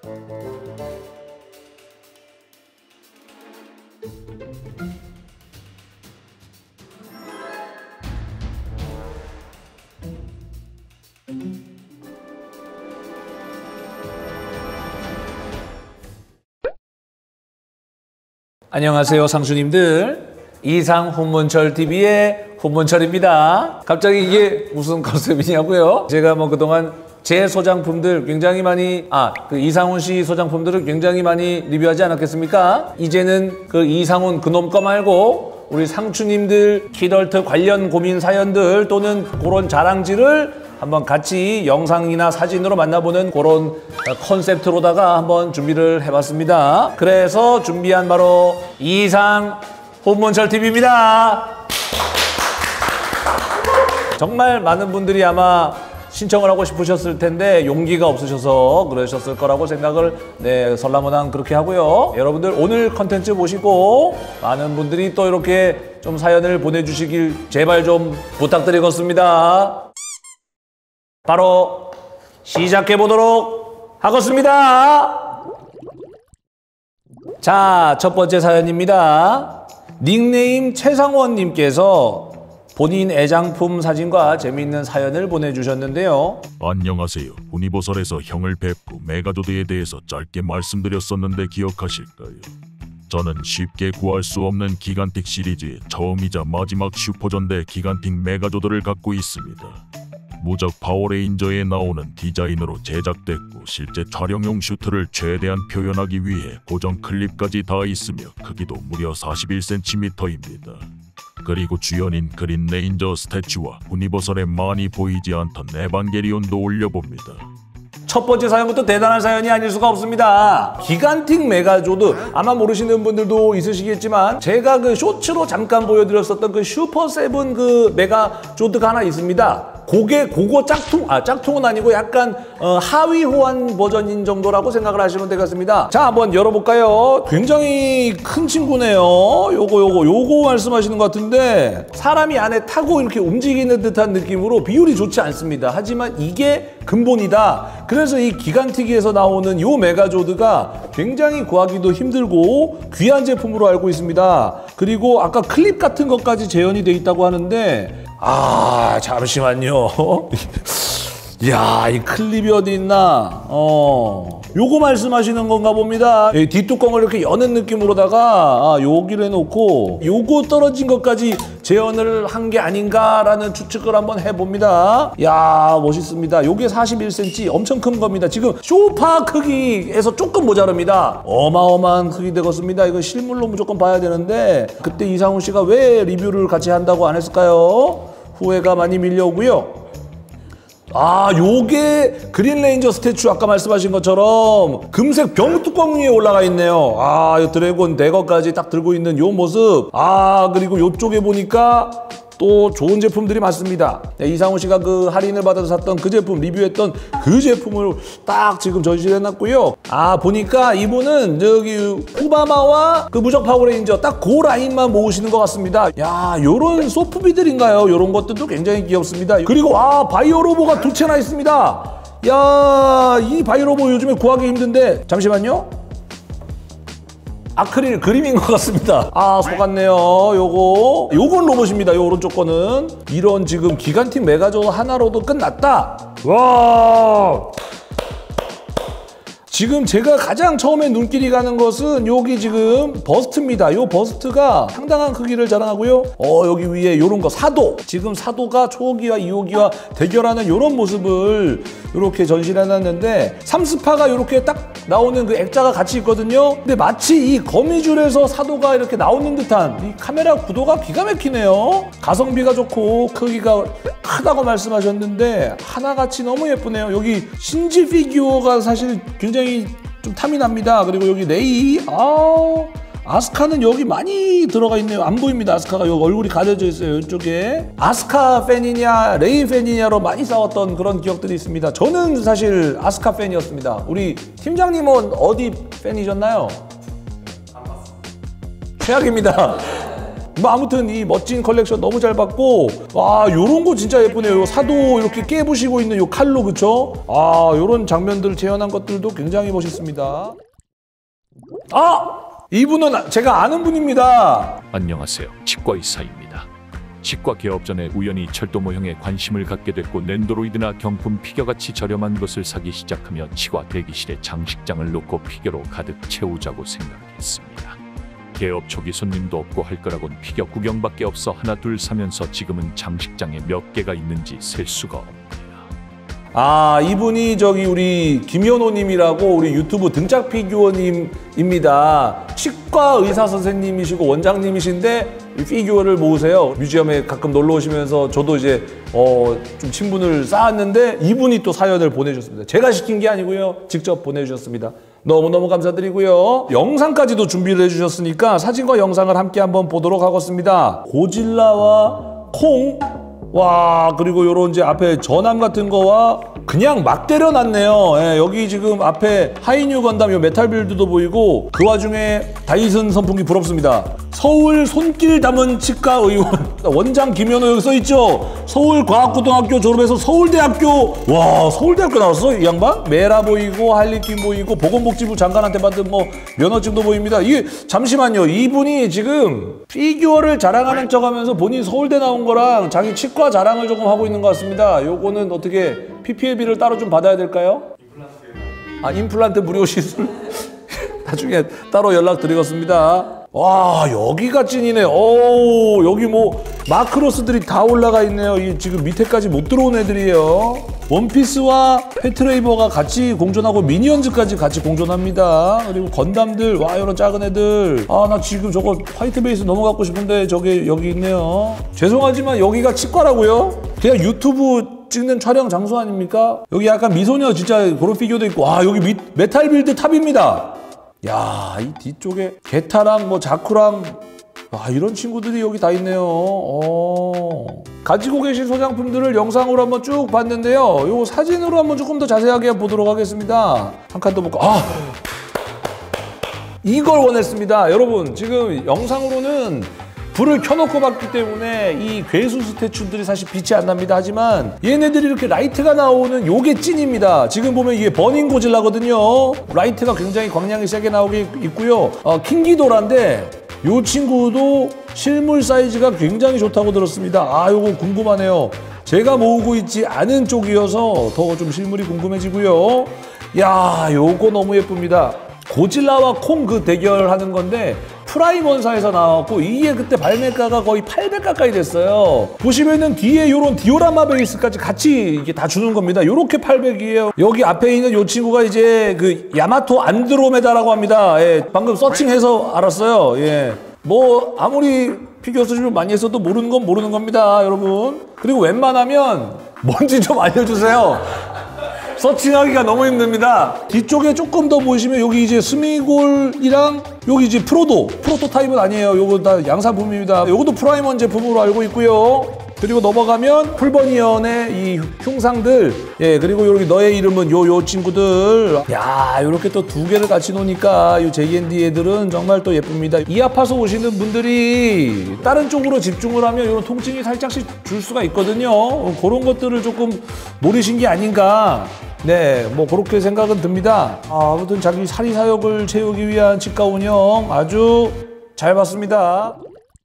안녕하세요, 상수님들. 이상 훈문철TV의 훈문철입니다. 갑자기 이게 무슨 컨셉이냐고요? 제가 뭐 그동안 제 소장품들 굉장히 많이 그 이상훈 씨 소장품들을 굉장히 많이 리뷰하지 않았겠습니까? 이제는 그 이상훈 그놈 거 말고 우리 상추님들 키덜트 관련 고민 사연들 또는 그런 자랑질을 한번 같이 영상이나 사진으로 만나보는 그런 컨셉트로다가 한번 준비를 해봤습니다. 그래서 준비한 바로 이상 훈문철TV입니다. 정말 많은 분들이 아마 신청을 하고 싶으셨을 텐데 용기가 없으셔서 그러셨을 거라고 생각을 설라모난 그렇게 하고요. 여러분들 오늘 컨텐츠 보시고 많은 분들이 또 이렇게 좀 사연을 보내주시길 제발 좀 부탁드리겠습니다. 바로 시작해 보도록 하겠습니다. 자, 첫 번째 사연입니다. 닉네임 최상원님께서 본인 애장품 사진과 재미있는 사연을 보내주셨는데요. 안녕하세요. 후니버설에서 형을 뵙고 메가조드에 대해서 짧게 말씀드렸었는데 기억하실까요? 저는 쉽게 구할 수 없는 기간틱 시리즈의 처음이자 마지막 슈퍼전대 기간틱 메가조드를 갖고 있습니다. 무적 파워레인저에 나오는 디자인으로 제작됐고 실제 촬영용 슈트를 최대한 표현하기 위해 고정 클립까지 다 있으며 크기도 무려 41cm입니다. 그리고 주연인 그린 레인저 스태츄와 후니버설에 많이 보이지 않던 에반게리온도 올려봅니다. 첫 번째 사연부터 대단한 사연이 아닐 수가 없습니다. 기간틱 메가조드, 아마 모르시는 분들도 있으시겠지만 제가 그 쇼츠로 잠깐 보여드렸었던 그 슈퍼세븐 그 메가조드가 하나 있습니다. 그거 짝퉁은 아니고 약간 하위 호환 버전인 정도라고 생각을 하시면 되겠습니다. 자, 한번 열어볼까요? 굉장히 큰 친구네요. 요거 말씀하시는 것 같은데 사람이 안에 타고 이렇게 움직이는 듯한 느낌으로 비율이 좋지 않습니다. 하지만 이게 근본이다. 그래서 이 기간틱에서 나오는 요 메가조드가 굉장히 구하기도 힘들고 귀한 제품으로 알고 있습니다. 그리고 아까 클립 같은 것까지 재현이 돼 있다고 하는데 잠시만요. 이야, 이 클립이 어디 있나? 요거 말씀하시는 건가 봅니다. 뒷뚜껑을 이렇게 여는 느낌으로다가 여기를 해놓고 요거 떨어진 것까지 재현을 한 게 아닌가라는 추측을 한번 해봅니다. 야, 멋있습니다. 요게 41cm, 엄청 큰 겁니다. 지금 소파 크기에서 조금 모자랍니다. 어마어마한 크기 되겠습니다. 이거 실물로 무조건 봐야 되는데 그때 이상훈 씨가 왜 리뷰를 같이 한다고 안 했을까요? 후회가 많이 밀려오고요. 요게 그린레인저 스태츄 아까 말씀하신 것처럼 금색 병뚜껑 위에 올라가 있네요. 이 드래곤 대거까지 딱 들고 있는 요 모습. 그리고 요쪽에 보니까 또 좋은 제품들이 많습니다. 이상훈 씨가 그 할인을 받아서 샀던 그 제품, 리뷰했던 그 제품을 딱 지금 전시를 해놨고요. 보니까 이분은 저기 후바마와 그 무적 파워레인저 딱 그 라인만 모으시는 것 같습니다. 야, 요런 소프비들인가요? 요런 것들도 굉장히 귀엽습니다. 그리고 바이오로보가 2채나 있습니다. 야, 이 바이오로보 요즘에 구하기 힘든데 잠시만요. 아크릴 그림인 것 같습니다. 속았네요. 요건 로봇입니다. 요 오른쪽 거는. 이런 지금 기간틱 메가조드 하나로도 끝났다. 와, 지금 제가 가장 처음에 눈길이 가는 것은 여기 지금 버스트입니다. 요 버스트가 상당한 크기를 자랑하고요. 여기 위에 요런 거 사도. 지금 사도가 초호기와 2호기와 대결하는 요런 모습을 이렇게 전시를 해놨는데 3스파가 이렇게 딱 나오는 그 액자가 같이 있거든요. 근데 마치 이 거미줄에서 사도가 이렇게 나오는 듯한 이 카메라 구도가 기가 막히네요. 가성비가 좋고 크기가 크다고 말씀하셨는데 하나같이 너무 예쁘네요. 여기 신지 피규어가 사실 굉장히 좀 탐이 납니다. 그리고 여기 레이, 아스카는 여기 많이 들어가 있네요. 안 보입니다. 아스카가 여기 얼굴이 가려져 있어요. 이쪽에. 아스카 팬이냐 레이 팬이냐로 많이 싸웠던 그런 기억들이 있습니다. 저는 사실 아스카 팬이었습니다. 우리 팀장님은 어디 팬이셨나요? 최악입니다. 뭐 아무튼 이 멋진 컬렉션 너무 잘 봤고, 와 요런 거 진짜 예쁘네요. 요 사도 이렇게 깨부시고 있는 요 칼로, 그쵸? 아 요런 장면들을 재현한 것들도 굉장히 멋있습니다. 아! 이분은 제가 아는 분입니다. 안녕하세요. 치과의사입니다. 치과 개업 전에 우연히 철도 모형에 관심을 갖게 됐고 낸도로이드나 경품 피겨같이 저렴한 것을 사기 시작하며 치과 대기실에 장식장을 놓고 피겨로 가득 채우자고 생각했습니다. 개업 초기 손님도 없고 할 거라곤 피겨 구경밖에 없어 하나 둘 사면서 지금은 장식장에 몇 개가 있는지 셀 수가 없네요. 아 이분이 저기 우리 김현호님이라고 우리 유튜브 등짝 피규어님입니다. 치과 의사 선생님이시고 원장님이신데 이 피규어를 모으세요. 뮤지엄에 가끔 놀러 오시면서 저도 이제 좀 친분을 쌓았는데 이분이 또 사연을 보내주셨습니다. 제가 시킨 게 아니고요. 직접 보내주셨습니다. 너무너무 감사드리고요. 영상까지도 준비를 해주셨으니까 사진과 영상을 함께 한번 보도록 하겠습니다. 고질라와 콩, 와 그리고 요런 이제 앞에 전함 같은 거와 그냥 막 때려놨네요. 예, 여기 지금 앞에 하이뉴 건담 요 메탈 빌드도 보이고 그 와중에 다이슨 선풍기 부럽습니다. 서울 손길 담은 치과 의원 원장 김현호 여기 써있죠. 서울과학고등학교 졸업해서 서울대학교, 와 서울대학교 나왔어 이 양반? 메라 보이고 할리퀸 보이고 보건복지부 장관한테 받은 뭐 면허증도 보입니다. 이게 잠시만요, 이분이 지금 피규어를 자랑하는 척하면서 본인 서울대 나온 거랑 자기 치과 자랑을 조금 하고 있는 것 같습니다. 요거는 어떻게 PPL비를 따로 좀 받아야 될까요? 아 임플란트 무료 시술 나중에 따로 연락드리겠습니다. 와 여기가 찐이네. 오 여기 뭐 마크로스들이 다 올라가 있네요. 이 지금 밑에까지 못 들어온 애들이에요. 원피스와 패트레이버가 같이 공존하고 미니언즈까지 같이 공존합니다. 그리고 건담들, 와 이런 작은 애들. 아 나 지금 저거 화이트 베이스 넘어가고 싶은데 저게 여기 있네요. 죄송하지만 여기가 치과라고요? 그냥 유튜브 찍는 촬영 장소 아닙니까? 여기 약간 미소녀 진짜 그런 피규어도 있고, 와 여기 메탈 빌드 탑입니다. 야, 이 뒤쪽에 게타랑 뭐 자쿠랑, 와 이런 친구들이 여기 다 있네요. 가지고 계신 소장품들을 영상으로 한번 쭉 봤는데요. 요 사진으로 한번 조금 더 자세하게 보도록 하겠습니다. 한 칸 더 볼까? 이걸 원했습니다. 여러분 지금 영상으로는 불을 켜놓고 봤기 때문에 이 괴수 스태츄들이 사실 빛이 안 납니다. 하지만 얘네들이 이렇게 라이트가 나오는 요게 찐입니다. 지금 보면 이게 버닝 고질라거든요. 라이트가 굉장히 광량이 세게 나오게 있고요. 킹기도라인데 요 친구도 실물 사이즈가 굉장히 좋다고 들었습니다. 아 요거 궁금하네요. 제가 모으고 있지 않은 쪽이어서 더 좀 실물이 궁금해지고요. 야 요거 너무 예쁩니다. 고질라와 콩 그 대결하는 건데 프라임원사에서 나왔고 이게 그때 발매가가 거의 800 가까이 됐어요. 보시면은 뒤에 요런 디오라마 베이스까지 같이 이게 다 주는 겁니다. 요렇게 800이에요. 여기 앞에 있는 요 친구가 이제 그 야마토 안드로메다라고 합니다. 예, 방금 서칭해서 알았어요. 예. 뭐 아무리 피규어 수집을 많이 했어도 모르는 건 모르는 겁니다, 여러분. 그리고 웬만하면 뭔지 좀 알려주세요. 서칭하기가 너무 힘듭니다. 뒤쪽에 조금 더 보시면 여기 이제 스미골이랑 여기 이제 프로토타입은 아니에요. 요거 다 양산품입니다. 요것도 프라이먼 제품으로 알고 있고요. 그리고 넘어가면 풀버니언의 이 흉상들, 예 그리고 여기 너의 이름은 요 친구들. 야 요렇게 또 두 개를 같이 놓으니까 요 JND 애들은 정말 또 예쁩니다. 이 아파서 오시는 분들이 다른 쪽으로 집중을 하면 이런 통증이 살짝씩 줄 수가 있거든요. 그런 것들을 조금 노리신 게 아닌가. 네, 뭐 그렇게 생각은 듭니다. 아무튼 자기 사리사욕을 채우기 위한 치과 운영 아주 잘 봤습니다.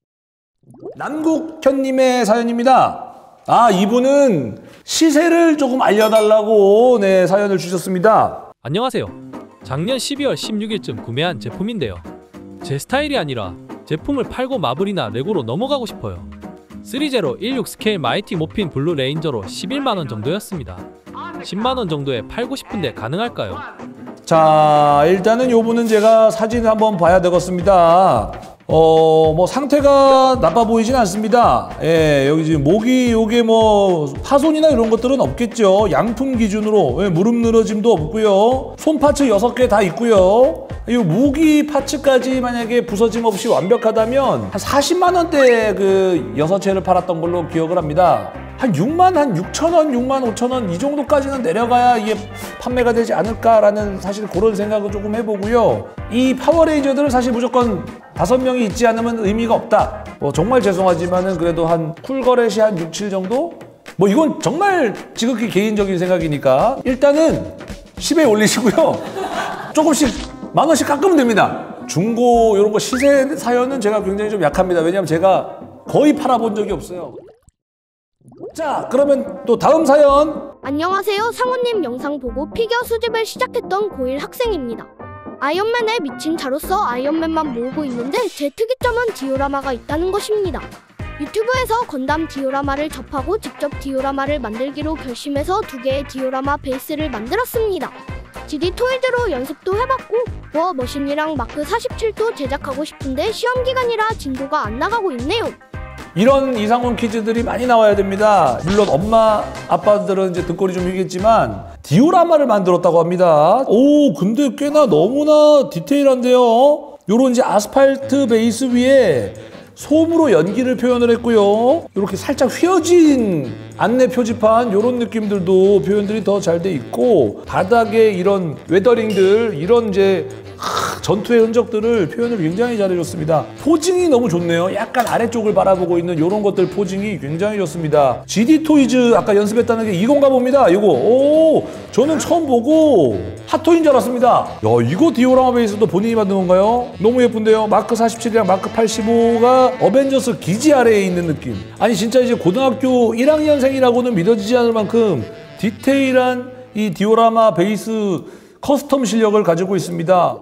남국현님의 사연입니다. 이분은 시세를 조금 알려달라고 네 사연을 주셨습니다. 안녕하세요. 작년 12월 16일쯤 구매한 제품인데요. 제 스타일이 아니라 제품을 팔고 마블이나 레고로 넘어가고 싶어요. 3016 스케일 마이티 모핀 블루 레인저로 11만원 정도였습니다. 10만원 정도에 팔고 싶은데 가능할까요? 자 일단은 요분은 제가 사진을 한번 봐야 되겠습니다. 뭐 상태가 나빠 보이진 않습니다. 예, 여기 지금 목이 요게 뭐 파손이나 이런 것들은 없겠죠. 양품 기준으로 예, 무릎 늘어짐도 없고요. 손 파츠 6개 다 있고요. 이 무기 파츠까지 만약에 부서짐 없이 완벽하다면 한 40만 원대 그 6채를 팔았던 걸로 기억을 합니다. 한 6만 6천 원 이 정도까지는 내려가야 이게 판매가 되지 않을까라는 사실 그런 생각을 조금 해보고요. 이 파워레인저들은 사실 무조건 5명이 있지 않으면 의미가 없다. 정말 죄송하지만은 그래도 한 쿨거렛이 한 6, 7 정도? 이건 정말 지극히 개인적인 생각이니까 일단은 10에 올리시고요. 조금씩 10,000원씩 깎으면 됩니다. 중고 이런 거 시세 사연은 제가 굉장히 좀 약합니다. 왜냐하면 제가 거의 팔아본 적이 없어요. 자, 그러면 또 다음 사연. 안녕하세요. 상호님 영상 보고 피겨 수집을 시작했던 고1 학생입니다. 아이언맨에 미친 자로서 아이언맨만 모으고 있는데 제 특이점은 디오라마가 있다는 것입니다. 유튜브에서 건담 디오라마를 접하고 직접 디오라마를 만들기로 결심해서 2개의 디오라마 베이스를 만들었습니다. GD 토이즈로 연습도 해봤고 워머신이랑 마크 47도 제작하고 싶은데 시험기간이라 진도가 안 나가고 있네요. 이런 이상훈 퀴즈들이 많이 나와야 됩니다. 물론 엄마 아빠들은 이제 등골이 좀 휘겠지만 디오라마를 만들었다고 합니다. 오, 근데 꽤나 너무나 디테일한데요. 요런 이제 아스팔트 베이스 위에 솜으로 연기를 표현을 했고요. 이렇게 살짝 휘어진 안내 표지판 이런 느낌들도 표현들이 더 잘 돼 있고 바닥에 이런 웨더링들 이런 이제 전투의 흔적들을 표현을 굉장히 잘해줬습니다. 포징이 너무 좋네요. 약간 아래쪽을 바라보고 있는 이런 것들 포징이 굉장히 좋습니다. GD 토이즈 아까 연습했다는 게 이건가 봅니다. 이거 오, 저는 처음 보고 핫토이인 줄 알았습니다. 야, 이거 디오라마 베이스도 본인이 만든 건가요? 너무 예쁜데요. 마크 47이랑 마크 85가 어벤져스 기지 아래에 있는 느낌. 아니 진짜 이제 고등학교 1학년생이라고는 믿어지지 않을 만큼 디테일한 이 디오라마 베이스 커스텀 실력을 가지고 있습니다.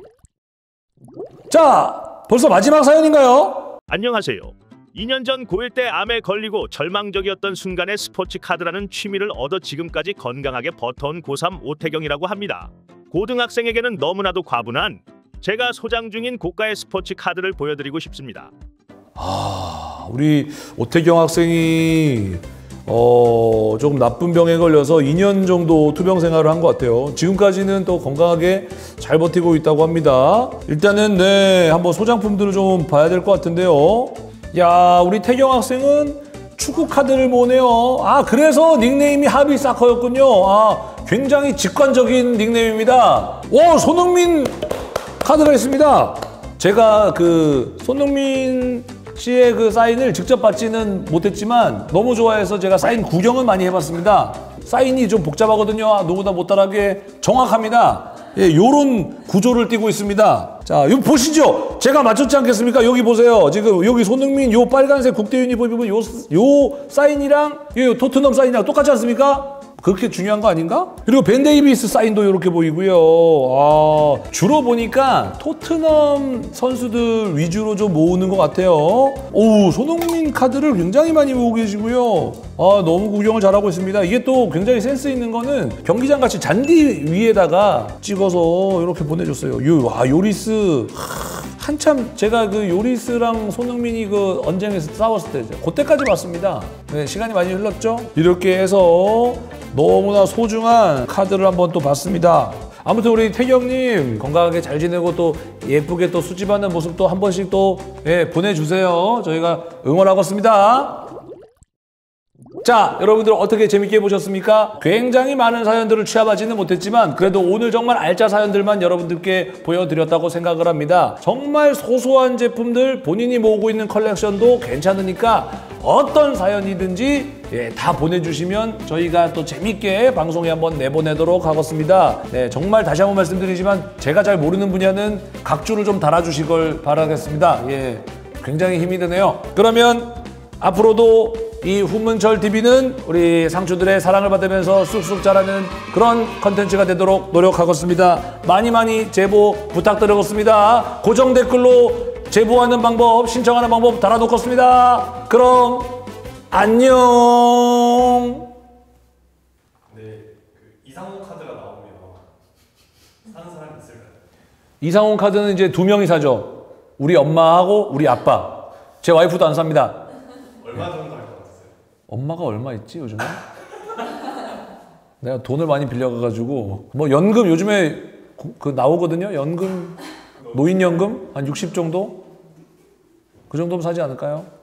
자, 벌써 마지막 사연인가요? 안녕하세요. 2년 전 고1 때 암에 걸리고 절망적이었던 순간에 스포츠 카드라는 취미를 얻어 지금까지 건강하게 버텨온 고3 오태경이라고 합니다. 고등학생에게는 너무나도 과분한 제가 소장 중인 고가의 스포츠 카드를 보여드리고 싶습니다. 우리 오태경 학생이 조금 나쁜 병에 걸려서 2년 정도 투병 생활을 한 것 같아요. 지금까지는 또 건강하게 잘 버티고 있다고 합니다. 일단은 네, 한번 소장품들을 좀 봐야 될 것 같은데요. 야, 우리 태경 학생은 축구 카드를 모으네요. 그래서 닉네임이 하비사커였군요. 굉장히 직관적인 닉네임입니다. 손흥민 카드가 있습니다. 제가 그 손흥민 씨의 그 사인을 직접 받지는 못했지만 너무 좋아해서 제가 사인 구경은 많이 해봤습니다. 사인이 좀 복잡하거든요. 누구나 못따라하게 정확합니다. 예, 요런 구조를 띠고 있습니다. 자, 이거 보시죠. 제가 맞췄지 않겠습니까? 여기 보세요. 지금 여기 손흥민 요 빨간색 국대 유니폼 입으면 요 사인이랑 요 토트넘 사인이랑 똑같지 않습니까? 그렇게 중요한 거 아닌가? 그리고 벤 데이비스 사인도 이렇게 보이고요. 주로 보니까 토트넘 선수들 위주로 좀 모으는 것 같아요. 오, 손흥민 카드를 굉장히 많이 모으고 계시고요. 너무 구경을 잘하고 있습니다. 이게 또 굉장히 센스 있는 거는 경기장 같이 잔디 위에다가 찍어서 이렇게 보내줬어요. 요리스. 한참 제가 그 요리스랑 손흥민이 그 언쟁에서 싸웠을 때 그때까지 봤습니다. 네, 시간이 많이 흘렀죠. 이렇게 해서 너무나 소중한 카드를 한번 또 봤습니다. 아무튼 우리 태경님 건강하게 잘 지내고 또 예쁘게 또 수집하는 모습 또 한 번씩 또 보내주세요. 저희가 응원하겠습니다. 자, 여러분들 어떻게 재밌게 보셨습니까? 굉장히 많은 사연들을 취합하지는 못했지만 그래도 오늘 정말 알짜 사연들만 여러분들께 보여드렸다고 생각을 합니다. 정말 소소한 제품들 본인이 모으고 있는 컬렉션도 괜찮으니까 어떤 사연이든지 다 보내주시면 저희가 또 재밌게 방송에 한번 내보내도록 하겠습니다. 네, 정말 다시 한번 말씀드리지만 제가 잘 모르는 분야는 각주를 좀 달아주시길 바라겠습니다. 예, 굉장히 힘이 드네요. 그러면 앞으로도 이 훈문철 TV는 우리 상추들의 사랑을 받으면서 쑥쑥 자라는 그런 컨텐츠가 되도록 노력하겠습니다. 많이 제보 부탁드리겠습니다. 고정 댓글로 제보하는 방법, 신청하는 방법 달아놓겠습니다. 그럼 안녕. 네, 이상훈 카드가 나오면 사는 사람이 있을까요? 이상훈 카드는 이제 2명이 사죠. 우리 엄마하고 우리 아빠. 제 와이프도 안 삽니다. 얼마 정도 할 것 같으세요? 엄마가 얼마 있지 요즘에? 내가 돈을 많이 빌려가가지고 뭐 연금 요즘에 그 나오거든요. 연금, 노인연금 한 60 정도? 그 정도면 사지 않을까요?